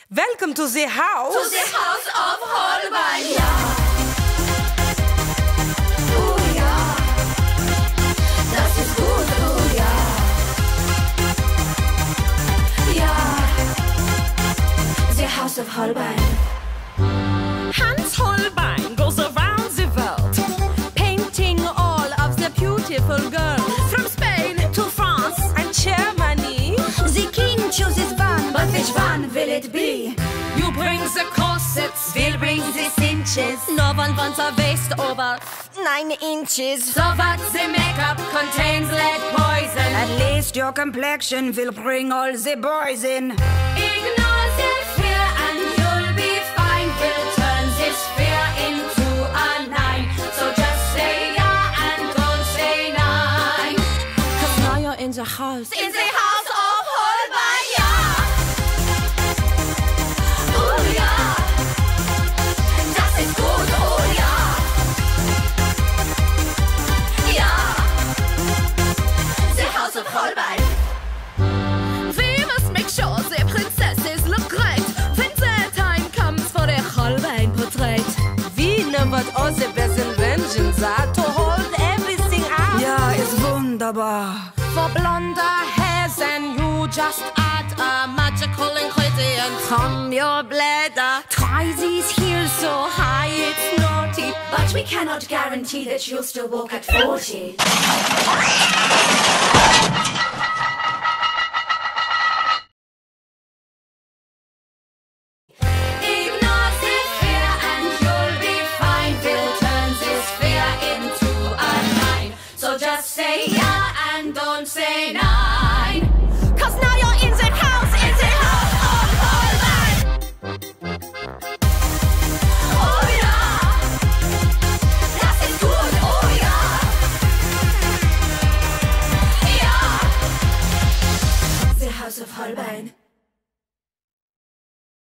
Welcome to the house. To the Haus of Holbein. Ja. Oh ja. Das ist gut, oh ja. Ja. The Haus of Holbein. Hans Holbein goes around the world, painting all of the beautiful girls. From Spain to France and Germany. The king chooses one, but which one will it be? You bring the corsets, We'll bring the cinches. no one wants a waist over 9 inches. So what the makeup contains lead poison. At least your complexion will bring all the boys in. Ignore the fear and you'll be fine. We'll turn this fear into a 9. So just say yeah and don't say nein. Cause now you're in the house. In the Haus of Holbein, ja. Oh ja. Das ist gut, oh ja. Ja. The Haus of Holbein. We must make sure the princesses look great when the time comes for the Holbein portrait. We know what all the best inventions are to hold everything up. Ja, ist wunderbar. For blonder hairs and you just add a magical ingredient from your bladder. Try these heels so high it's naughty. But we cannot guarantee that you'll still walk at 40. Ignore the fear and you'll be fine. We'll turn this fear into a 9. So just say yeah and don't say nein. Cause now you're in the house, In the Haus of Holbein. Oh ja. Das ist gut, oh ja. Ja. The Haus of Holbein.